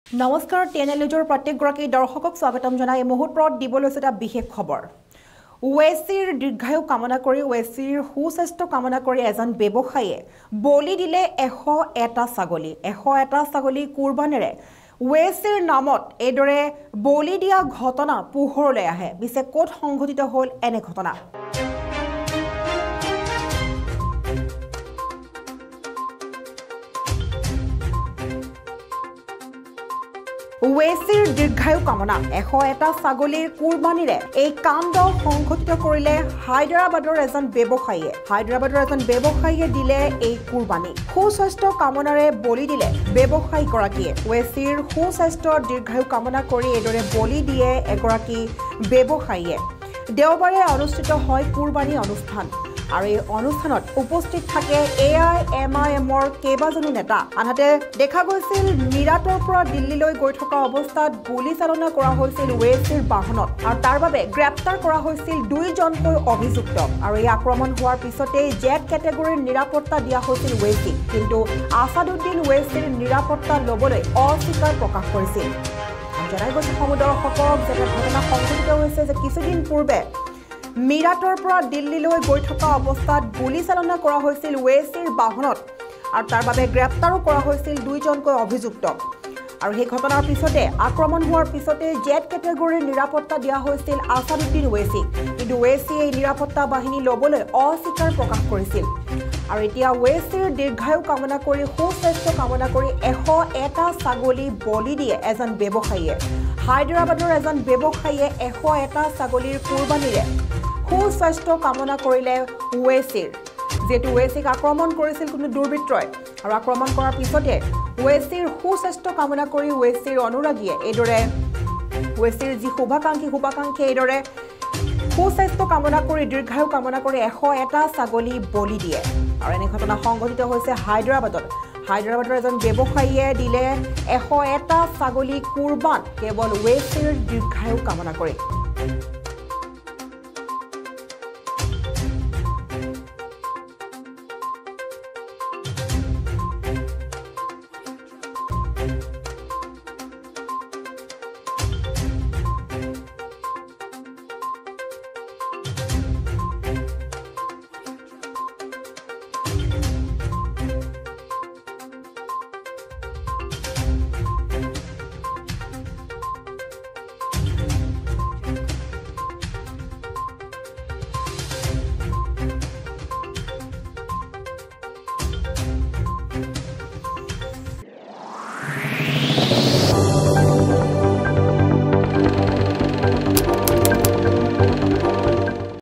নমস্কাৰ টিএনএল নিউজৰ প্ৰত্যেকগৰাকী দৰ্শকক স্বাগতম জনাই এই মুহূৰ্তত দিবলৈ এটা বিশেষ খবৰ ওৱেচিৰ দীৰ্ঘায়ু কামনা কৰি ওৱেচিৰ সুস্বাস্থ্য কামনা কৰি এজন ব্যৱসায়ীয়ে বলি দিলে 101টা ছাগলী কুৰবানেৰে ওৱেচিৰ নামত এদৰে বলি দিয়া ঘটনা পোহৰলৈ আহে বিছে কোট সংঘটিত হ'ল এনে ঘটনা ওৱেচিৰ দীৰ্ঘায়ু কামনা 101টা ছাগলীৰ কুৰবানীৰে এই কাণ্ড সংঘটিত কৰিলে হায়দৰাবাদৰ এজন ব্যৱসায়ীয়ে দিলে এই কুৰবানী সুস্বাস্থ্য কামনাৰে বলি দিলে ব্যৱসায়ীগৰাকীয়ে ওৱেচিৰ সুস্বাস্থ্য দীৰ্ঘায়ু কামনা কৰি এদৰে বলি দিয়ে এগৰাকী ব্যৱসায়ীয়ে দেওবাৰে অনুষ্ঠিত হয় কুৰবানী অনুষ্ঠান আৰু এই অনুষ্ঠানত উপস্থিত থাকে AIMIMৰ কেইবাজনো নেতা আনহাতে দেখা গৈছিল মিৰাটৰ পৰা দিল্লীলৈ গৈ থকা অৱস্থাত গুলী চালনা কৰা হৈছিল ওৱেচিৰ বাহনত আৰু তাৰ বাবে গ্ৰেপ্তাৰ কৰা হৈছিল দুইজনকৈ অভিযুক্ত আৰু এই আক্ৰমণ হোৱাৰ পিছতে জেড কেটেগৰীৰ নিৰাপত্তা দিয়া হৈছিল ওৱেচি কিন্তু আসাদুদ্দিন ওৱেচিৰ নিৰাপত্তা ল'বলৈ অস্বীকাৰ প্ৰকাশ কৰিছিল জনাই গৈছে সমুদৰ্শকক যে ঘটনা সংঘটিত হৈছে যে কিছুদিন পূৰ্বে মিৰাটৰ পৰা দিল্লীলৈ গৈ থকা অৱস্থাত গুলী চালনা কৰা হৈছিল ওৱেচিৰ বাহনত আৰু তাৰ বাবে গ্ৰেপ্তাৰো কৰা হৈছিল দুইজনকৈ অভিযুক্ত আৰু সেই ঘটনাৰ পিছতে আক্ৰমণ হোৱাৰ পিছতে জেড কেটেগৰীৰ নিৰাপত্তা দিয়া হৈছিল আসাদুদ্দিন ওৱেচি কিন্তু ওৱেচি এই নিৰাপত্তা বাহিনী ল'বলৈ অস্বীকাৰ প্ৰকাশ কৰিছিল আৰু এতিয়া ওৱেচিৰ দীৰ্ঘায়ু কামনা কৰি সুস্বাস্থ্য কামনা কৰি 101টা ছাগলী বলি দিয়ে এজন ব্যৱসায়ীয়ে হায়দৰাবাদৰ এজন ব্যৱসায়ীয়ে 101টা ছাগলীৰ কুৰবানীৰে সুস্বাস্থ্য কামনা কৰিলে ওৱেচিৰ যেটো ওৱেচিক আক্ৰমণ কৰিছিল কোনো দুৰ্বৃত্তই আৰু আক্ৰমণ কৰাৰ পিছতে ওৱেচিৰ সুস্বাস্থ্য কামনা কৰি ওৱেচিৰ অনুৰাগীয়ে এদৰে ওৱেচিৰ যি শুভাকাংক্ষী এদৰে সুস্বাস্থ্য কামনা কৰি দীৰ্ঘায়ু কামনা কৰি 101টা ছাগলী বলি দিয়ে আৰু এনে ঘটনা সংঘটিত হৈছে হায়দৰাবাদৰ এজন ব্যৱসায়ীয়ে দিলে 101টা ছাগলী কুৰবান কেৱল ওৱেচিৰ দীৰ্ঘায়ু কামনা কৰি